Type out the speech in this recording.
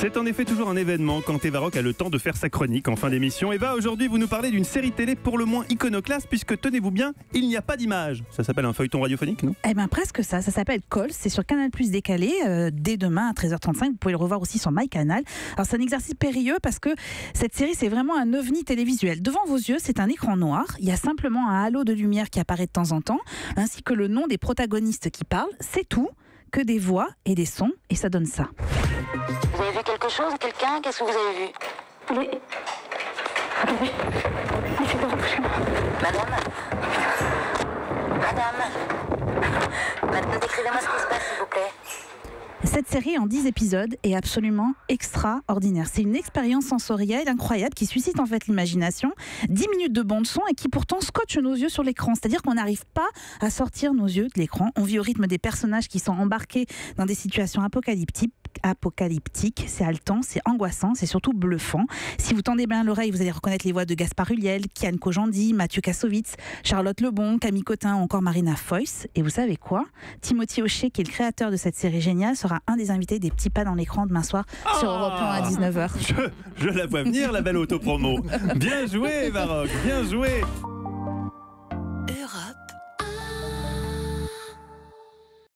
C'est en effet toujours un événement quand Eva Rock a le temps de faire sa chronique en fin d'émission. Eva, aujourd'hui vous nous parlez d'une série télé pour le moins iconoclaste puisque, tenez-vous bien, il n'y a pas d'image. Ça s'appelle un feuilleton radiophonique, non? Eh bien presque ça s'appelle Calls, c'est sur Canal+ décalé, dès demain à 13h35, vous pouvez le revoir aussi sur MyCanal. Alors c'est un exercice périlleux parce que cette série c'est vraiment un ovni télévisuel. Devant vos yeux c'est un écran noir, il y a simplement un halo de lumière qui apparaît de temps en temps, ainsi que le nom des protagonistes qui parlent, c'est tout, que des voix et des sons, et ça donne ça. Vous avez vu quelque chose, quelqu'un? Qu'est-ce que vous avez vu? Madame? Madame, décrivez-moi ce qui se passe, s'il vous plaît. Cette série en 10 épisodes est absolument extraordinaire. C'est une expérience sensorielle incroyable qui suscite en fait l'imagination. 10 minutes de bande son et qui pourtant scotche nos yeux sur l'écran. C'est-à-dire qu'on n'arrive pas à sortir nos yeux de l'écran. On vit au rythme des personnages qui sont embarqués dans des situations apocalyptiques, c'est haletant, c'est angoissant, c'est surtout bluffant. Si vous tendez bien l'oreille, vous allez reconnaître les voix de Gaspard Ulliel, Kian Kojandi, Mathieu Kassovitz, Charlotte Lebon, Camille Cotin ou encore Marina Foïs. Et vous savez quoi? Timothy Hochet, qui est le créateur de cette série géniale, sera un des invités des petits pas dans l'écran demain soir sur Europe 1 à 19h. Je la vois venir, la belle autopromo. Bien joué, Eva Rock, bien joué.